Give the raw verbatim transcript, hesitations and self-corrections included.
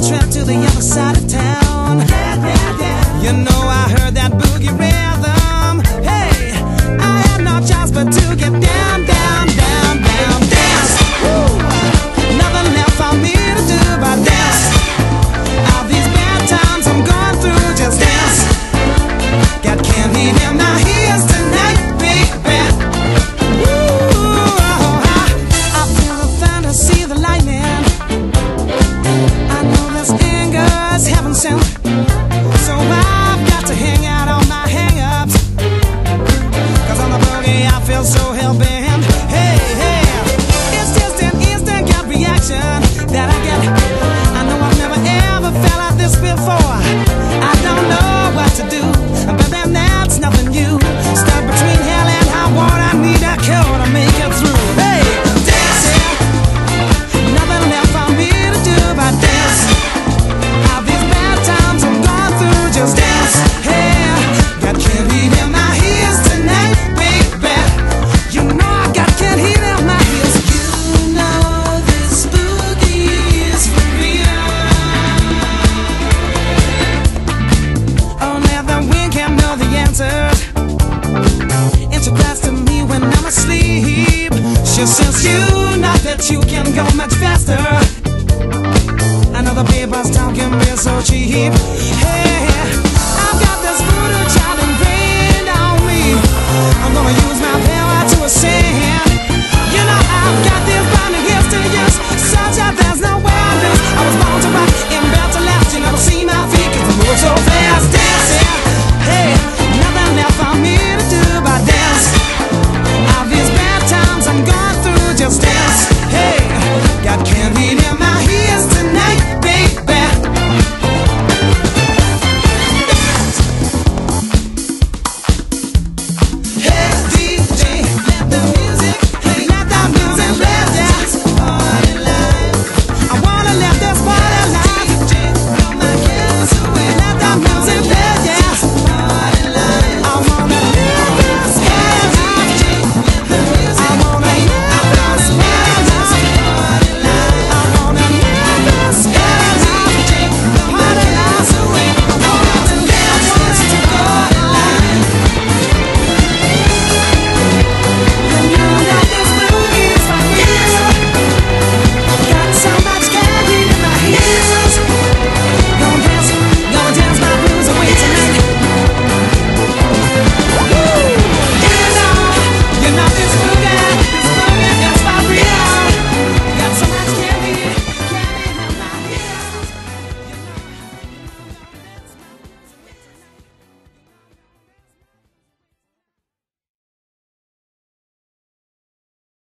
trip to the other side of town. Yeah, yeah, yeah. You know I heard that boogie rhythm. Hey, I had no choice but to get down, down, down, down, dance. Woo. Nothing left for me to do but dance. All these bad times I'm going through, just dance. Got candy in my ears tonight, baby. Woo. I feel the thunder, see the lightning. I know this anger's heaven sent, so I've got to hang out on my hang-ups. Cause on the boogie I feel so hell-bent. Hey, hey, it's just an instant gut reaction that I get. I know I've never ever felt like this before. I don't know what to do, but then that's nothing new. Stuck between hell and high water, I need a cure to make it through. Hey, dancing, nothing left for me to do but dance. All these bad times I'm going through, just dance. Hey, got candy in my ears tonight, baby. You know I got candy in my ears. You know this boogie is for real. Only the wind can know the answers. It's a class to me when I'm asleep. She says you know that you can go much faster. I know the papers talking real so cheap.